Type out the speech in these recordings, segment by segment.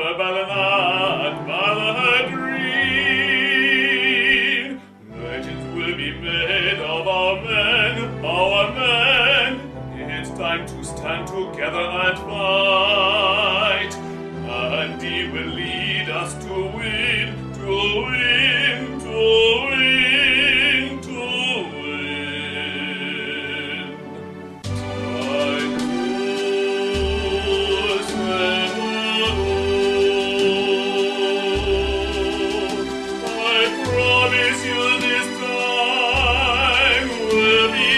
Ballina and Ballagahdeeren. Legends will be made of our men, our men. It's time to stand together and fight. And he will lead us to win, to win, to win, to win. Time goes when I promise you this time will be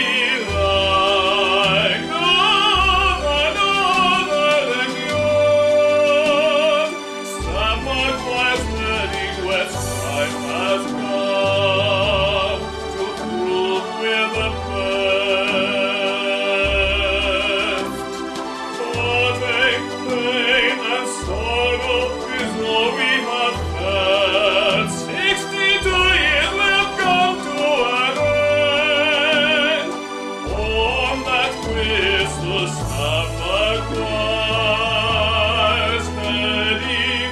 like no other than yours. Someone was heading west, time has come to prove we're the best. Heartache, pain, and sorrow is all we have had. 62 years will come to an end. On that whistle, summer choirs heading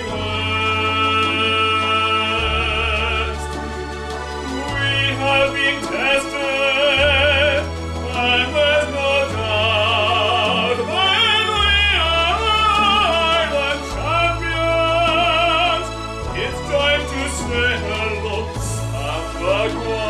west. We have been tested, and there's no doubt that we are Ireland champions. It's time to say hello, Santa Claus.